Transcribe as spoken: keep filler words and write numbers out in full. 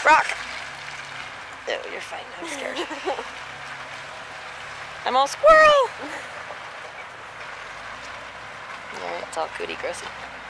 Croc. No, you're fine. I'm scared. I'm all squirrel. Alright, it's all cootie grossy.